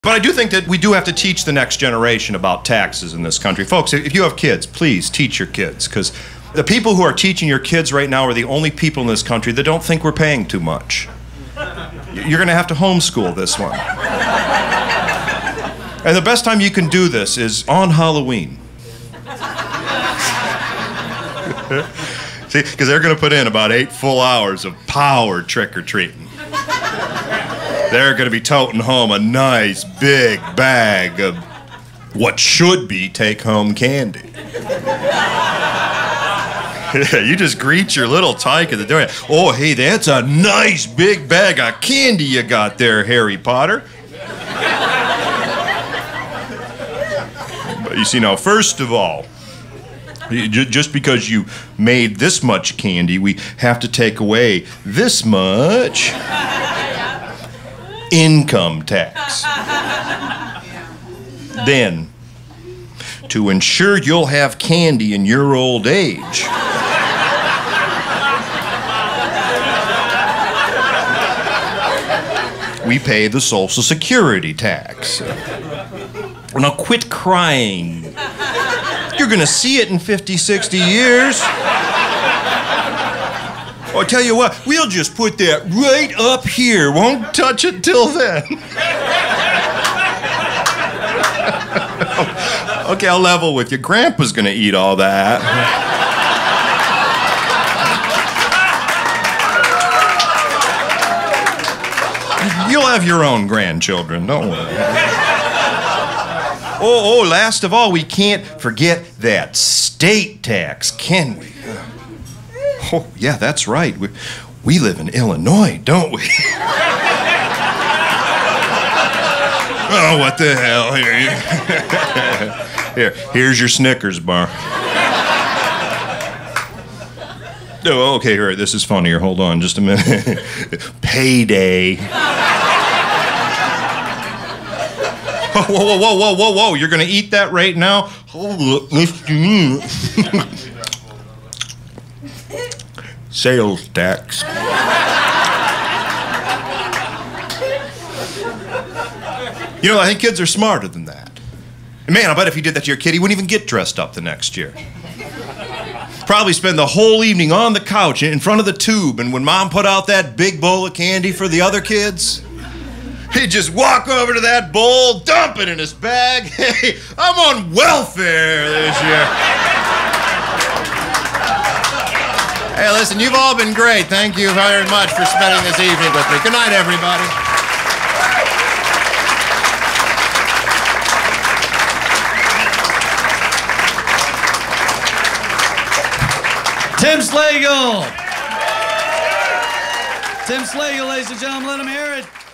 But I do think that we do have to teach the next generation about taxes in this country. Folks, if you have kids, please teach your kids, because the people who are teaching your kids right now are the only people in this country that don't think we're paying too much. You're going to have to homeschool this one. And the best time you can do this is on Halloween. See, because they're going to put in about 8 full hours of power trick-or-treating. They're going to be toting home a nice big bag of what should be take-home candy. You just greet your little tyke at the door. Oh, hey, that's a nice big bag of candy you got there, Harry Potter. But you see, now, first of all, just because you made this much candy, we have to take away this much income tax. Then, to ensure you'll have candy in your old age, we pay the Social Security tax. Now quit crying. You're gonna see it in 50, 60 years. Oh, I tell you what, we'll just put that right up here. Won't touch it till then. Okay, I'll level with you. Grandpa's gonna eat all that. You'll have your own grandchildren, don't worry. Oh, last of all, we can't forget that state tax, can we? Oh, yeah, that's right. We live in Illinois, don't we? Oh, what the hell? Here's your Snickers bar. Oh, okay, all right, this is funnier. Hold on just a minute. Payday. Whoa, you're gonna eat that right now? Sales tax. You know, I think kids are smarter than that. Man, I bet if you did that to your kid, he wouldn't even get dressed up the next year. Probably spend the whole evening on the couch in front of the tube, and when Mom put out that big bowl of candy for the other kids, he'd just walk over to that bowl, dump it in his bag. Hey, I'm on welfare this year. Hey, listen, you've all been great. Thank you very much for spending this evening with me. Good night, everybody. Tim Slagle. Tim Slagle, ladies and gentlemen, let him hear it.